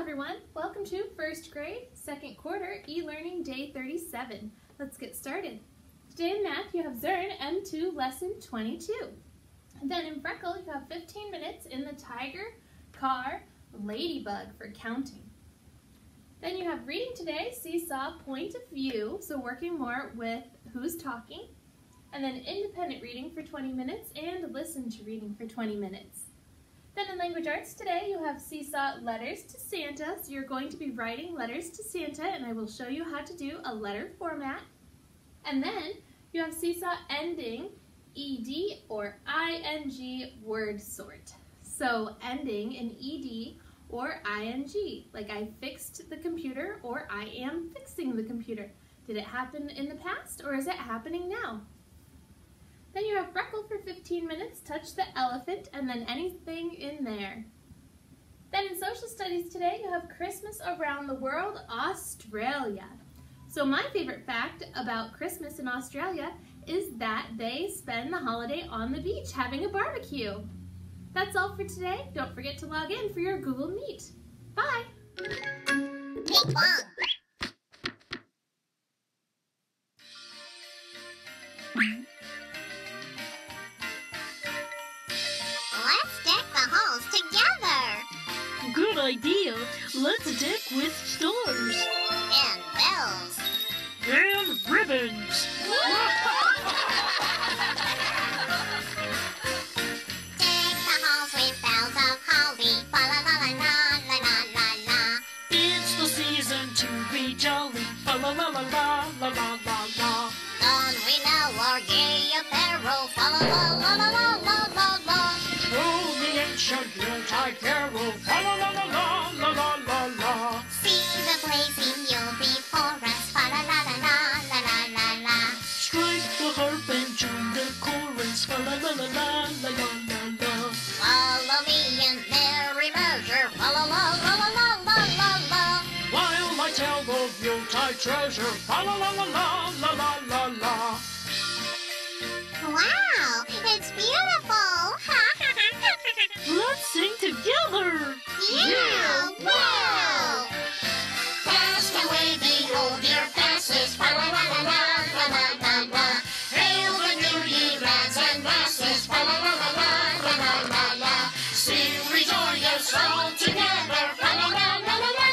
everyone. Welcome to first grade, second quarter, e-learning day 37. Let's get started. Today in math, you have Zern M2 lesson 22. And then in Freckle, you have 15 minutes in the tiger, car, ladybug for counting. Then you have reading today, seesaw, point of view, so working more with who's talking. And then independent reading for 20 minutes and listen to reading for 20 minutes. Then in language arts today, you have seesaw letters to Santa. So you're going to be writing letters to Santa, and I will show you how to do a letter format. And then you have seesaw ending, ed or ing word sort. So ending in ed or ing, like I fixed the computer or I am fixing the computer. Did it happen in the past or is it happening now? Then you have Freckle for 15 minutes, touch the elephant, and then anything in there. Then in social studies today, you have Christmas around the world, Australia. So my favorite fact about Christmas in Australia is that they spend the holiday on the beach having a barbecue. That's all for today. Don't forget to log in for your Google Meet. Bye! Ping pong. Let's deck the halls together. Good idea. Let's deck with stars. And bells. And ribbons. Deck the halls with bells of holly. Fa la la la la la la la la. It's the season to be jolly. Fa la la la la la la la la. Don we know our gay apparel. Fa la la la la la la la la. Oh, the ancient Yuletide carol. Fa la la la la la la la la. See the blazing Yule before us. Fa la la la la la la la la. Strike the harp and join the chorus. Fa la la la la la la la la. Follow me in merry measure. Fa la la la la la la la la. While I tell of Yuletide treasure. Fa la la la la la la la la. Wow, it's beautiful. Let's sing together. Yeah, wow. Cast away the old year passes. Fa la la la la la la la la. Hail the new year, lads and lasses. Fa la la la la la la la la. Sing, rejoice all together. Fa la la la la la.